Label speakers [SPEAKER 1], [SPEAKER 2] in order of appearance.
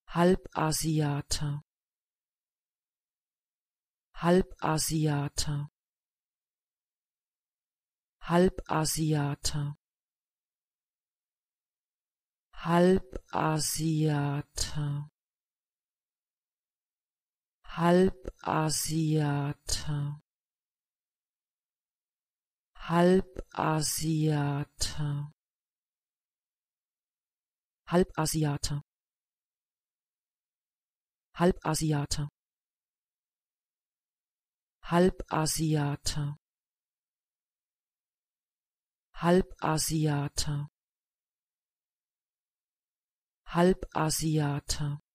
[SPEAKER 1] Halbasiate, Halbasiate, Halbasiate, Halbasiate, Halbasiate, Halbasiate, Halbasiate, Halbasiate, Halbasiate, Halbasiate, Halbasiate,